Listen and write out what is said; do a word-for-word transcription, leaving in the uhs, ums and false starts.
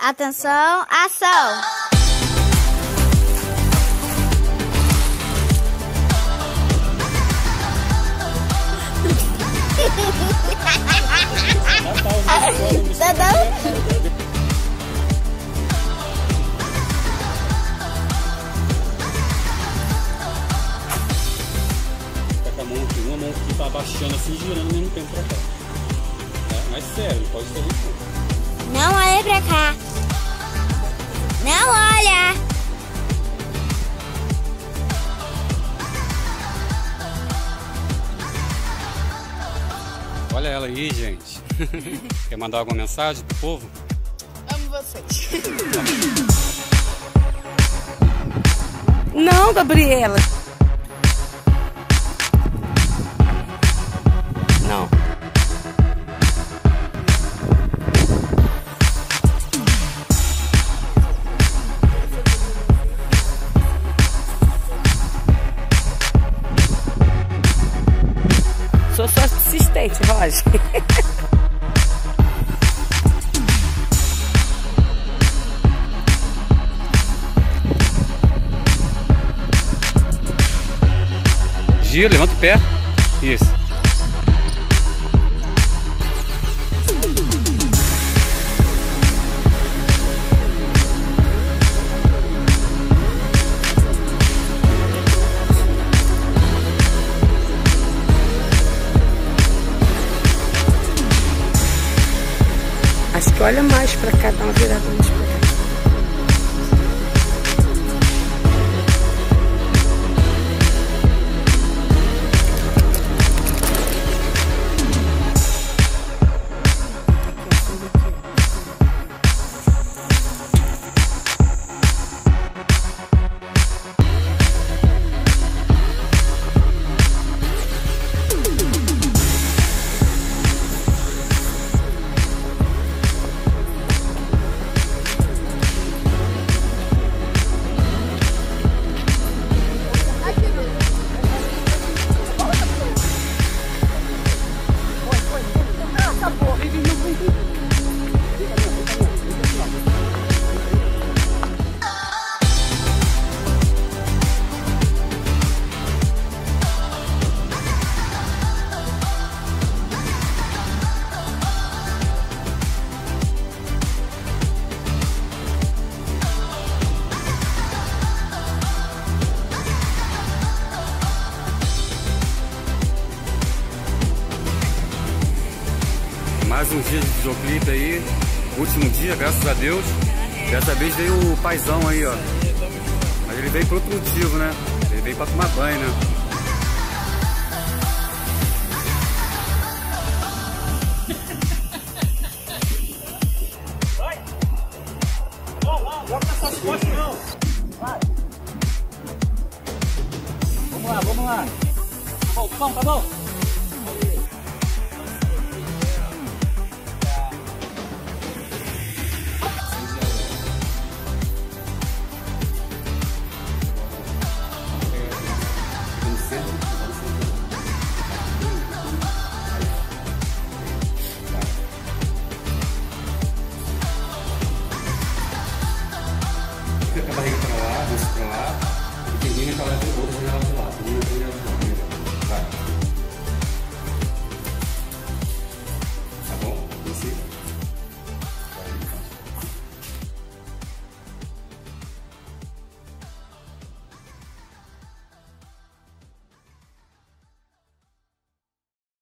Atenção, ação! Tá dando? Tá com a mão aqui, uma mão aqui tá abaixando assim, girando ao mesmo tempo pra cá. É, mas sério, não pode fazer isso. Não olha pra cá. Não olha. Olha ela aí, gente. Quer mandar alguma mensagem pro povo? Amo vocês. Não, Gabriela. Não. Sou só assistente, Roger. Gira, levanta o pé. Isso. Acho que olha mais pra cá, dá uma virada mais pra cá. Mais um dia de videoclipe aí, último dia, graças a Deus. Dessa vez veio o paizão aí, ó. Mas ele veio por outro motivo, né? Ele veio pra tomar banho, né? Vai! Bota essas costas não! Vai! Vamos lá, vamos lá! Tá bom, tá bom, tá bom! Fica a barriga pra lá, bolsa pra lá, e termina aquela outra janela do lado.